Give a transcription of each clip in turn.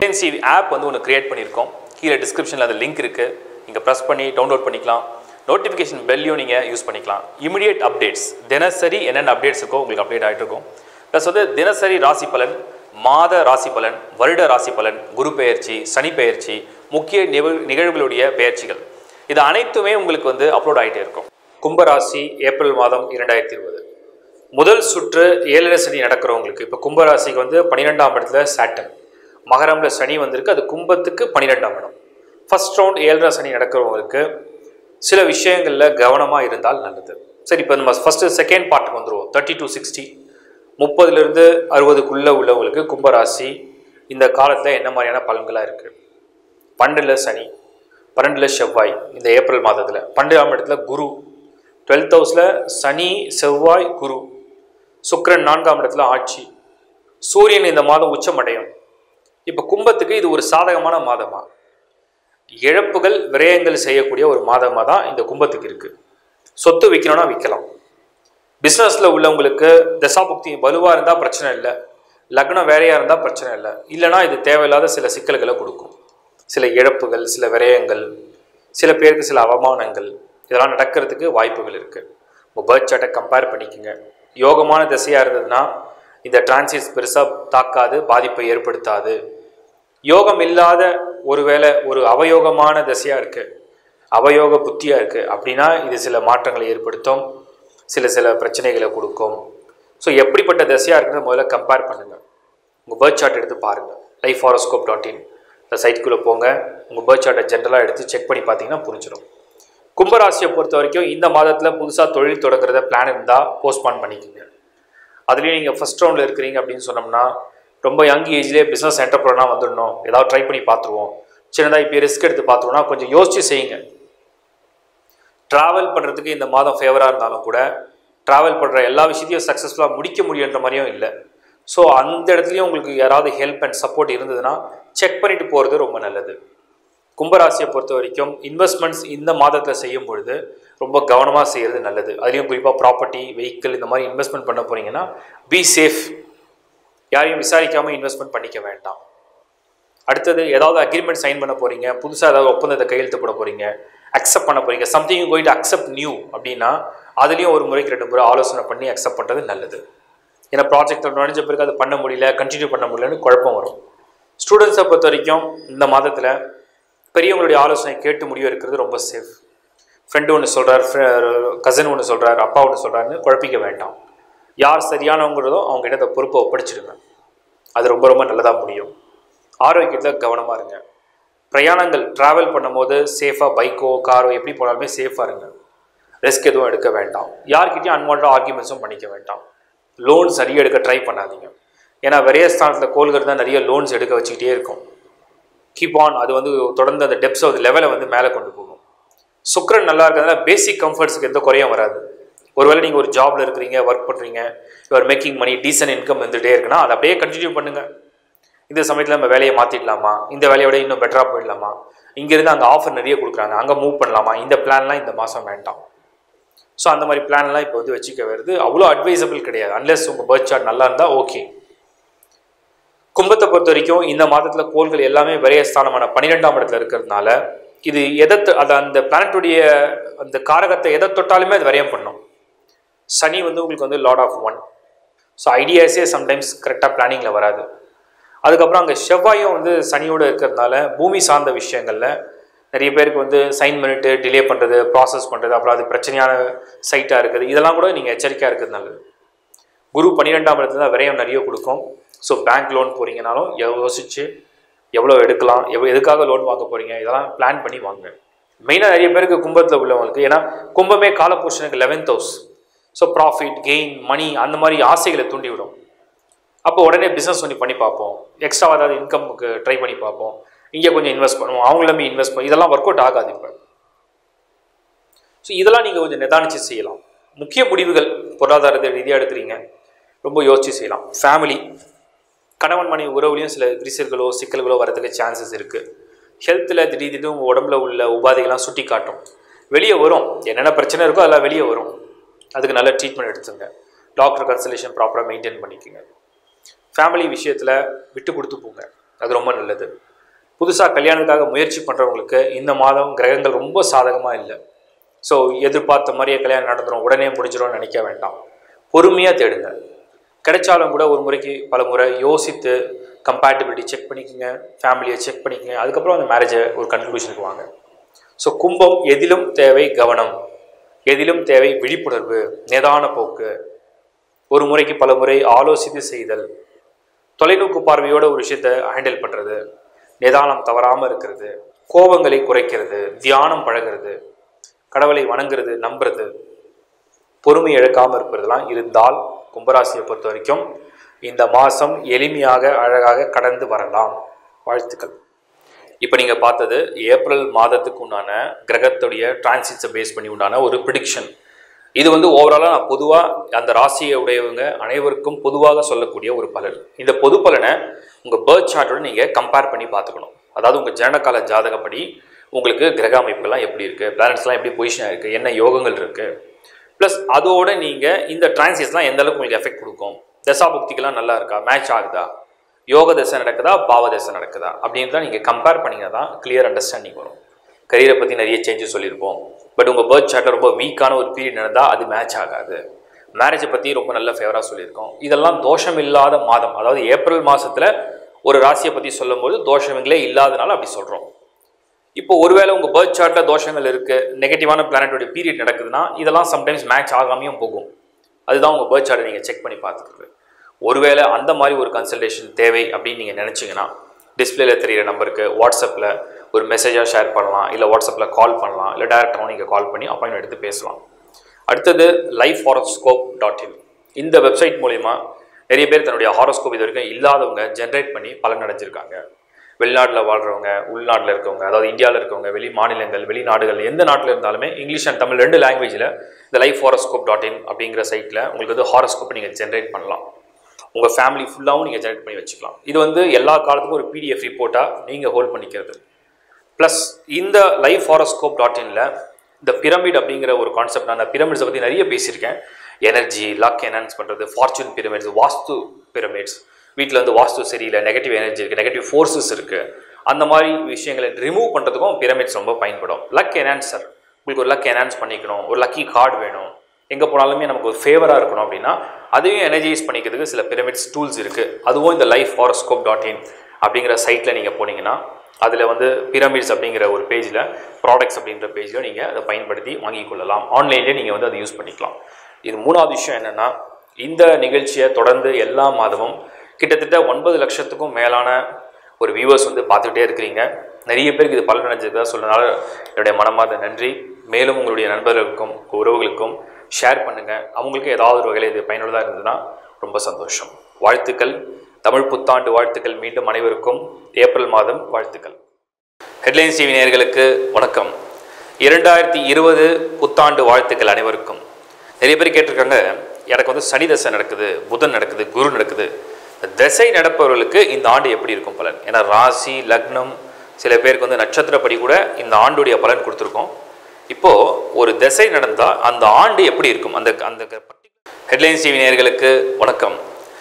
Efficiency app வந்து ஒன்று create பண்ணியிருக்கோம். கீழே டிஸ்கிரிப்ஷனில் அந்த லிங்க் இருக்குது. நீங்கள் ப்ரெஸ் பண்ணி டவுன்லோட் பண்ணிக்கலாம். நோட்டிஃபிகேஷன் பெல்லையும் நீங்கள் யூஸ் பண்ணிக்கலாம். இமிடியேட் அப்டேட்ஸ், தினசரி என்னென்ன அப்டேட்ஸ் இருக்கோ உங்களுக்கு அப்டேட் ஆகிட்டு இருக்கும். ப்ளஸ் வந்து தினசரி ராசி பலன், மாத ராசி பலன், வருட ராசி பலன், குரு பெயர்ச்சி, சனி பெயர்ச்சி, முக்கிய நிகழ்வுகளுடைய பெயர்ச்சிகள், இது அனைத்துமே உங்களுக்கு வந்து அப்லோட் ஆகிட்டே இருக்கும். கும்பராசி ஏப்ரல் மாதம் 2020 முதல் சுற்று 7 சனி நடக்கிறவங்களுக்கு, இப்போ கும்பராசிக்கு வந்து 12ஆம் இடத்துல சாட்டன், மகரம்ல சனி வந்திருக்கு, அது கும்பத்துக்கு 12ஆம் இடம். ஃபர்ஸ்ட் ரவுண்ட் 7 சனி நடக்கிறவங்களுக்கு சில விஷயங்களில் கவனமாக இருந்தால் நல்லது. சரி, இப்போ நம்ம ஃபஸ்ட்டு செகண்ட் பார்ட்டுக்கு வந்துடுவோம். 30 to 60, 30லேருந்து 60க்குள்ளே உள்ளவங்களுக்கு கும்பராசி இந்த காலத்தில் என்ன மாதிரியான பலன்களாக இருக்குது? 12ல் சனி, 12ல் செவ்வாய், இந்த ஏப்ரல் மாதத்தில் 12ஆம் இடத்துல குரு, 12th ஹவுஸில் சனி செவ்வாய் குரு, சுக்கிரன் 4ஆம் இடத்துல ஆட்சி, சூரியன் இந்த மாதம் உச்சமடையும். இப்போ கும்பத்துக்கு இது ஒரு சாதகமான மாதமாக, இழப்புகள் விரயங்கள் செய்யக்கூடிய ஒரு மாதமாக தான் இந்த கும்பத்துக்கு இருக்குது. சொத்து விற்கணும்னா விற்கலாம். பிஸ்னஸில் உள்ளவங்களுக்கு தசாபுக்தி வலுவாக இருந்தால் பிரச்சனை இல்லை, லக்னம் வேறையாக இருந்தால் பிரச்சனை இல்லை. இல்லைனா இது தேவையில்லாத சில சிக்கல்களை கொடுக்கும். சில இழப்புகள், சில விரயங்கள், சில பேருக்கு சில அவமானங்கள், இதெல்லாம் நடக்கிறதுக்கு வாய்ப்புகள் இருக்குது. உங்கள் பர்த் சார்ட்டை கம்பேர் பண்ணிக்கோங்க. யோகமான திசையாக இருந்ததுன்னா இந்த டிரான்சிட்ஸ் பெருசாக தாக்காது, பாதிப்பை ஏற்படுத்தாது. யோகம் இல்லாத ஒருவேளை ஒரு அவயோகமான திசையாக இருக்குது, அவயோக புத்தியாக இருக்குது அப்படின்னா இது சில மாற்றங்களை ஏற்படுத்தும், சில பிரச்சனைகளை கொடுக்கும். ஸோ எப்படிப்பட்ட திசையாக இருக்குன்னு முதல்ல கம்பேர் பண்ணுங்கள். உங்கள் பர்த் சார்ட் எடுத்து பாருங்கள். lifehoroscope.in இந்த சைட்டுக்குள்ளே போங்க. உங்கள் பர்த் சார்ட்டை ஜென்ரலாக எடுத்து செக் பண்ணி பார்த்தீங்கன்னா புரிஞ்சிடும். கும்பராசியை பொறுத்த வரைக்கும் இந்த மாதத்தில் புதுசாக தொழில் தொடங்குறத பிளான் இருந்தால் போஸ்ட்பான் பண்ணிக்கோங்க. அதுலேயும் நீங்கள் ஃபஸ்ட் ரவுண்டில் இருக்கிறீங்க அப்படின்னு சொன்னோம்னா, ரொம்ப யங் ஏஜ்லேயே பிஸ்னஸ் என்டர்பிரனராக வந்துடணும், ஏதாவது ட்ரை பண்ணி பார்த்துருவோம், சின்னதாக இப்போ ரிஸ்க் எடுத்து பார்த்துருவோம்னா கொஞ்சம் யோசிச்சு செய்யுங்க. ட்ராவல் பண்ணுறதுக்கு இந்த மாதம் ஃபேவராக இருந்தாலும் கூட ட்ராவல் பண்ணுற எல்லா விஷயத்தையும் சக்ஸஸ்ஃபுல்லாக முடிக்க முடியுன்ற மாதிரியும் இல்லை. ஸோ அந்த இடத்துலையும் உங்களுக்கு யாராவது ஹெல்ப் அண்ட் சப்போர்ட் இருந்ததுன்னா செக் பண்ணிட்டு போகிறது ரொம்ப நல்லது. கும்பராசியை பொறுத்த வரைக்கும் இன்வெஸ்ட்மெண்ட்ஸ் இந்த மாதத்தில் செய்யும் பொழுது ரொம்ப கவனமாக செய்கிறது நல்லது. அதுலேயும் குறிப்பாக ப்ராப்பர்ட்டி, வெஹிக்கிள் இந்த மாதிரி இன்வெஸ்ட்மெண்ட் பண்ண போகிறீங்கன்னா பி சேஃப். யாரையும் விசாரிக்காமல் இன்வெஸ்ட்மெண்ட் பண்ணிக்க வேண்டாம். அடுத்தது ஏதாவது அக்ரிமெண்ட் சைன் பண்ண போகிறீங்க, புதுசாக ஏதாவது ஒப்பந்தத்தை கையெழுத்து போட போகிறீங்க, அக்செப்ட் பண்ண போகிறீங்க, something going to accept new அப்படின்னா அதுலேயும் ஒரு முறைக்கு 2 முறை ஆலோசனை பண்ணி அக்செப்ட் பண்ணுறது நல்லது. ஏன்னா ப்ராஜெக்டில் நுழைஞ்ச பிறகு அது பண்ண முடியல, கண்டினியூ பண்ண முடியலன்னு குழப்பம் வரும். ஸ்டூடெண்ட்ஸை பொறுத்த வரைக்கும் இந்த மாதத்தில் பெரியவங்களுடைய ஆலோசனை கேட்டு முடிவு இருக்கிறது ரொம்ப சேஃப். ஃப்ரெண்டு ஒன்று சொல்கிறார், கசன் ஒன்று சொல்கிறார், அப்பா ஒன்று சொல்கிறாருன்னு குழப்பிக்க வேண்டாம். யார் சரியானவங்கிறதோ அவங்க இடத்த பொறுப்பை ஒப்படைச்சிடுங்க. அது ரொம்ப ரொம்ப நல்லதாக முடியும். ஆரோக்கியத்தில் கவனமாக இருங்க. பிரயாணங்கள் ட்ராவல் பண்ணும்போது சேஃபாக பைக்கோ காரோ எப்படி போனாலுமே சேஃபாக இருங்க. ரிஸ்க் எதுவும் எடுக்க வேண்டாம். யார்கிட்டையும் அன்வான்ட் ஆர்கியூமெண்ட்ஸும் பண்ணிக்க வேண்டாம். லோன்ஸ் நிறைய எடுக்க ட்ரை பண்ணாதீங்க. ஏன்னா விரயஸ்தானத்தில் கோள்கள் தான் நிறைய லோன்ஸ் எடுக்க வச்சுக்கிட்டே இருக்கும். கீப் ஆன், அது வந்து தொடர்ந்து அந்த டெப்ஸ் ஆஃப் லெவலை வந்து மேலே கொண்டு போகும். சுக்கிரன் நல்லா இருக்கிறதுனால பேசிக் கம்ஃபர்ட்ஸுக்கு எந்த குறையும் வராது. ஒருவேளை நீங்கள் ஒரு ஜாபில் இருக்கிறீங்க, ஒர்க் பண்ணுறீங்க, your making money, decent income வந்துகிட்டே இருக்குன்னா அதை அப்படியே கண்டினியூ பண்ணுங்கள். இந்த சமயத்தில் நம்ம வேலையை மாற்றிடலாமா, இந்த வேலையோட இன்னும் பெட்டராக போயிடலாமா, இங்கேருந்து அங்கே ஆஃபர் நிறைய கொடுக்குறாங்க, அங்கே மூவ் பண்ணலாமா, இந்த பிளான்லாம் இந்த மாதம் வேண்டாம். ஸோ அந்த மாதிரி பிளான்லாம் இப்போ வந்து வச்சுக்க வருது அவ்வளோ அட்வைசபிள் கிடையாது. அன்லெஸ் உங்கள் பர்த் சார்ட் நல்லா இருந்தால் ஓகே. கும்பத்தை பொறுத்த வரைக்கும் இந்த மாதத்தில் கோள்கள் எல்லாமே விரயஸ்தானமான 12ஆம் இடத்துல இருக்கிறதுனால இது அந்த பிளானட்டுடைய அந்த காரகத்தை எதை தொட்டாலுமே அது விரயம் பண்ணும். சனி வந்து உங்களுக்கு வந்து லார்ட் ஆஃப் 1. ஸோ ஐடியாஸே சம்டைம்ஸ் கரெக்டாக பிளானிங்கில் வராது. அதுக்கப்புறம் அங்கே செவ்வாயும் வந்து சனியோடு இருக்கிறதுனால பூமி சார்ந்த விஷயங்களில் நிறைய பேருக்கு வந்து சைன் பண்ணிட்டு டிலே பண்ணுறது, ப்ராசஸ் பண்ணுறது, அப்புறம் அது பிரச்சனையான சைட்டாக இருக்குது, இதெல்லாம் கூட நீங்கள் எச்சரிக்கையாக இருக்கிறது நல்லது. குரு 12ஆம் இடத்துல தான் விரயம் நிறைய கொடுக்கும். ஸோ பேங்க் லோன் போகிறீங்கனாலும் யோசிச்சு எவ்வளோ எடுக்கலாம், எதுக்காக லோன் வாங்க போகிறீங்க, இதெல்லாம் பிளான் பண்ணி வாங்க. மெயினாக நிறைய பேருக்கு கும்பத்தில் உள்ளவங்களுக்கு, ஏன்னா கும்பமே காலபுருஷனுக்கு 11th house. So profit, gain, money அந்த மாதிரி ஆசைகளை தூண்டிவிடும். அப்போ உடனே பிஸ்னஸ் பண்ணி பார்ப்போம், எக்ஸ்ட்ரா ஏதாவது இன்கமுக்கு ட்ரை பண்ணி பார்ப்போம், இங்கே கொஞ்சம் இன்வெஸ்ட் பண்ணுவோம், அவங்களுமே இன்வெஸ்ட் பண்ணுவோம், இதெல்லாம் ஒர்க் அவுட் ஆகாது இப்போ. ஸோ இதெல்லாம் நீங்கள் கொஞ்சம் நிதானிச்சு செய்யலாம். முக்கிய முடிவுகள் பொருளாதாரத்தை ரீதியாக எடுக்கிறீங்க, ரொம்ப யோசிச்சு செய்யலாம். ஃபேமிலி, கணவன் மனைவி உறவுலையும் சில விரிசல்களோ சிக்கல்களோ வரதுக்கு சான்சஸ் இருக்குது. ஹெல்த்தில் திடீர்னு உடம்புல உள்ள உபாதைகள்லாம் சுட்டி காட்டும், வெளியே வரும். என்னென்ன பிரச்சனை இருக்கோ அதெல்லாம் வெளியே வரும். அதுக்கு நல்ல ட்ரீட்மெண்ட் எடுத்துங்க. டாக்டர் கன்சல்டேஷன் ப்ராப்பராக மெயின்டைன் பண்ணிக்கோங்க. ஃபேமிலி விஷயத்தில் விட்டு கொடுத்து போங்க. அது ரொம்ப நல்லது. புதுசாக கல்யாணத்துக்காக முயற்சி பண்ணுறவங்களுக்கு இந்த மாதம் கிரகங்கள் ரொம்ப சாதகமாக இல்லை. ஸோ எதிர்பார்த்த மாதிரியே கல்யாணம் நடந்துடும், உடனே முடிஞ்சிடும்னு நினைக்க வேண்டாம். பொறுமையாக தேடுங்க. கிடைச்சாலும் கூட ஒரு முறைக்கு பல முறை யோசித்து கம்பேட்டபிலிட்டி செக் பண்ணிக்கோங்க, ஃபேமிலியை செக் பண்ணிக்கோங்க, அதுக்கப்புறம் அந்த மேரேஜை ஒரு கன்க்ளூஷனுக்கு வாங்க. ஸோ கும்பம், எதிலும் தேவை கவனம், எதிலும் தேவை விழிப்புணர்வு, நிதான போக்கு, ஒரு முறைக்கு பல முறை ஆலோசித்து செய்தல், தொலைநோக்கு பார்வையோட ஒரு விஷயத்தை ஹேண்டில் பண்ணுறது, நிதானம் தவறாமல் இருக்கிறது, கோபங்களை குறைக்கிறது, தியானம் பழகிறது, கடவுளை வணங்குறது, நம்புறது, பொறுமை இழக்காமல் இருப்பதெல்லாம் இருந்தால் கும்பராசியை பொறுத்த வரைக்கும் இந்த மாதம் எளிமையாக அழகாக கடந்து வரலாம். வாழ்த்துக்கள். இப்போ நீங்கள் பார்த்தது ஏப்ரல் மாதத்துக்கு உண்டான கிரகத்துடைய டிரான்சிட்ஸை பேஸ் பண்ணி உண்டான ஒரு ப்ரிடிக்ஷன். இது ஓவராலாக நான் பொதுவாக அந்த ராசியை உடையவங்க அனைவருக்கும் பொதுவாக சொல்லக்கூடிய ஒரு பலன். இந்த பொது பலனை உங்கள் பர்த் சார்ட்டோடு நீங்கள் கம்பேர் பண்ணி பார்த்துக்கணும். அதாவது உங்கள் ஜனனகால ஜாதகப்படி உங்களுக்கு கிரக அமைப்புகள்லாம் எப்படி இருக்குது, பிளானட்ஸ்லாம் எப்படி பொசிஷனாக இருக்குது, என்ன யோகங்கள் இருக்குது, ப்ளஸ் அதோடு நீங்கள் இந்த டிரான்சிட்ஸ்லாம் எந்த அளவுக்கு உங்களுக்கு எஃபெக்ட் கொடுக்கும், தசாபுக்திகள்லாம் நல்லா இருக்கா, மேட்ச் ஆகுதா, யோக தசை நடக்குதா, பாவ தசை நடக்குதா அப்படின்னு தான் நீங்கள் கம்பேர் பண்ணிங்கன்னா தான் கிளியர் அண்டர்ஸ்டாண்டிங் வரும். கரியரை பற்றி நிறைய சேஞ்சஸ் சொல்லியிருப்போம். பட் உங்கள் பர்த் சார்ட்டில் ரொம்ப வீக்கான ஒரு பீரியட் நடந்தால் அது மேட்ச் ஆகாது. மேரேஜை பற்றி ரொம்ப நல்ல ஃபேவராக சொல்லியிருக்கோம். இதெல்லாம் தோஷம் இல்லாத மாதம். அதாவது ஏப்ரல் மாதத்தில் ஒரு ராசியை பற்றி சொல்லும்போது தோஷங்களே இல்லாதனால அப்படி சொல்கிறோம். இப்போ ஒருவேளை உங்கள் பர்த் சார்ட்டில் தோஷங்கள் இருக்குது, நெகட்டிவான பிளானட்டோட பீரியட் நடக்குதுன்னா இதெல்லாம் சம்டைம்ஸ் மேட்ச் ஆகாமையும் போகும். அதுதான் உங்கள் பர்த் சார்ட்டை நீங்கள் செக் பண்ணி பார்த்துக்கிறது. ஒருவேளை அந்த மாதிரி ஒரு கன்சல்டேஷன் தேவை அப்படின்னு நீங்கள் நினச்சிங்கன்னா டிஸ்பிளேல தெரிகிற நம்பருக்கு வாட்ஸ்அப்பில் ஒரு மெசேஜாக ஷேர் பண்ணலாம், இல்லை வாட்ஸ்அப்பில் கால் பண்ணலாம், இல்லை டேரெக்டாகவும் நீங்கள் கால் பண்ணி அப்பாயின்மெண்ட் எடுத்து பேசலாம். அடுத்தது lifehoroscope.in. இந்த வெப்சைட் மூலிமா நிறைய பேர் தன்னுடைய ஹாரோஸ்கோப் இது வரைக்கும் இல்லாதவங்க ஜென்ரேட் பண்ணி பலன் அடைஞ்சிருக்காங்க. வெளிநாட்டில் வாழ்கிறவங்க, உள்நாட்டில் இருக்கவங்க, அதாவது இந்தியாவில் இருக்கவங்க, வெளி மாநிலங்கள், வெளிநாடுகள், எந்த நாட்டில் இருந்தாலுமே இங்கிலீஷ் அண்ட் தமிழ் 2 லாங்குவேஜில் இந்த lifehoroscope.in அப்படிங்கிற சைட்டில் உங்களுக்கு ஹாரோஸ்கோப்பை நீங்கள் ஜென்ரேட் பண்ணலாம். உங்கள் ஃபேமிலி ஃபுல்லாகவும் நீங்கள் ஜென்ரேட் பண்ணி வச்சுக்கலாம். இது எல்லா காலத்துக்கும் ஒரு PDF ரிப்போர்ட்டாக நீங்கள் ஹோல்ட் பண்ணிக்கிறது. ப்ளஸ் இந்த lifehoroscope.inல இந்த பிரமிட் அப்படிங்கிற ஒரு கான்செப்ட், நான் பிரமிட்ஸை பற்றி நிறைய பேசியிருக்கேன். எனர்ஜி, லக் என்ஹான்ஸ் பண்ணுறது, ஃபார்ச்சூன் பிரமிட்ஸ், வாஸ்து பிரமிட்ஸ், வீட்டில் வாஸ்து சரியில்லை, நெகட்டிவ் எனர்ஜி இருக்குது, நெகட்டிவ் ஃபோர்ஸஸ் இருக்குது, அந்த மாதிரி விஷயங்களை ரிமூவ் பண்ணுறதுக்கும் பிரமிட்ஸ் ரொம்ப பயன்படும். லக் என்ஹான்சர், உங்களுக்கு ஒரு லக் என்ஹான்ஸ் பண்ணிக்கணும், ஒரு லக்கி கார்டு வேணும், எங்கே போனாலுமே நமக்கு ஒரு ஃபேவராக இருக்கணும் அப்படின்னா அதையும் எனர்ஜைஸ் பண்ணிக்கிறதுக்கு சில பிரமிட்ஸ் டூல்ஸ் இருக்குது. அதுவும் இந்த lifehoroscope.in அப்படிங்கிற சைட்டில் நீங்கள் போனீங்கன்னா அதில் பிரமிட்ஸ் அப்படிங்கிற ஒரு பேஜில், ப்ராடக்ட்ஸ் அப்படின்ற பேஜில் நீங்கள் அதை பயன்படுத்தி வாங்கிக் கொள்ளலாம். ஆன்லைன்லேயே நீங்கள் அதை யூஸ் பண்ணிக்கலாம். இது 3வது விஷயம் என்னென்னா, இந்த நிகழ்ச்சியை தொடர்ந்து எல்லா மாதமும் கிட்டத்தட்ட 9 லட்சத்துக்கும் மேலான ஒரு வியூவர்ஸ் பார்த்துக்கிட்டே இருக்கிறீங்க. நிறைய பேருக்கு இது பலன் அடைஞ்சிருக்கா சொல்றதுனால என்னுடைய மனமார்ந்த நன்றி. மேலும் உங்களுடைய நண்பர்களுக்கும் உறவுகளுக்கும் ஷேர் பண்ணுங்கள். அவங்களுக்கு ஏதாவது ஒரு வகையில் இது பயனுள்ளதாக இருந்ததுன்னா ரொம்ப சந்தோஷம். வாழ்த்துக்கள். தமிழ் புத்தாண்டு வாழ்த்துக்கள் மீண்டும் அனைவருக்கும். ஏப்ரல் மாதம் வாழ்த்துக்கள். ஹெட்லைன்ஸ் டிவி நேயர்களுக்கு வணக்கம். 2020 புத்தாண்டு வாழ்த்துக்கள் அனைவருக்கும். நிறைய பேர் கேட்டிருக்காங்க, எனக்கு சனி தசை நடக்குது, புதன் நடக்குது, குரு நடக்குது, தசை நடப்பவர்களுக்கு இந்த ஆண்டு எப்படி இருக்கும் பலன்? ஏன்னா ராசி, லக்னம், சில பேருக்கு நட்சத்திரப்படி கூட இந்த ஆண்டுடைய பலன் கொடுத்துருக்கோம். இப்போது ஒரு தசை நடந்தால் அந்த ஆண்டு எப்படி இருக்கும்? அந்த ஹெட்லைன்ஸ் டிவி நேயர்களுக்கு வணக்கம்.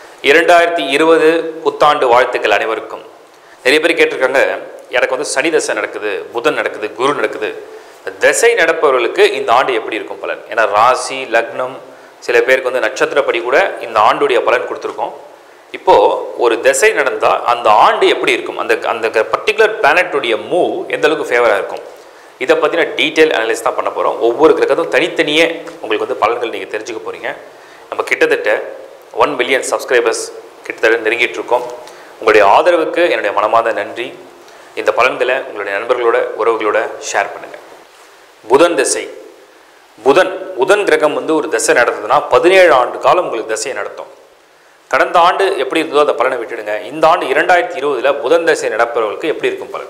2020 புத்தாண்டு வாழ்த்துக்கள் அனைவருக்கும். நிறைய பேர் கேட்டிருக்காங்க, எனக்கு சனி தசை நடக்குது, புதன் நடக்குது, குரு நடக்குது, தசை நடப்பவர்களுக்கு இந்த ஆண்டு எப்படி இருக்கும் பலன்? ஏன்னா ராசி, லக்னம், சில பேருக்கு நட்சத்திரப்படி கூட இந்த ஆண்டுடைய பலன் கொடுத்துருக்கோம். இப்போது ஒரு தசை நடந்தால் அந்த ஆண்டு எப்படி இருக்கும்? அந்த பர்டிகுலர் பிளானட்டுடைய மூவ் எந்த அளவுக்கு ஃபேவராக இருக்கும்? இதை பற்றின டீட்டெயில் அனலைஸ் தான் பண்ண போகிறோம். ஒவ்வொரு கிரகத்தும் தனித்தனியே உங்களுக்கு பலன்கள் நீங்கள் தெரிஞ்சுக்க போகிறீங்க. நம்ம கிட்டத்தட்ட 1 பில்லியன் சப்ஸ்கிரைபர்ஸ் கிட்டத்தட்ட நெருங்கிட்டு இருக்கோம். உங்களுடைய ஆதரவுக்கு என்னுடைய மனமார்ந்த நன்றி. இந்த பலன்களை உங்களுடைய நண்பர்களோட, உறவுகளோட ஷேர் பண்ணுங்கள். புதன் தசை. புதன் கிரகம் ஒரு தசை நடத்துதுன்னா 17 ஆண்டு காலம் உங்களுக்கு தசையை நடத்தும். கடந்த ஆண்டு எப்படி இருந்ததோ அந்த பலனை விட்டுடுங்க. இந்த ஆண்டு 2020 புதன் தசை நடப்பவர்களுக்கு எப்படி இருக்கும் பலன்?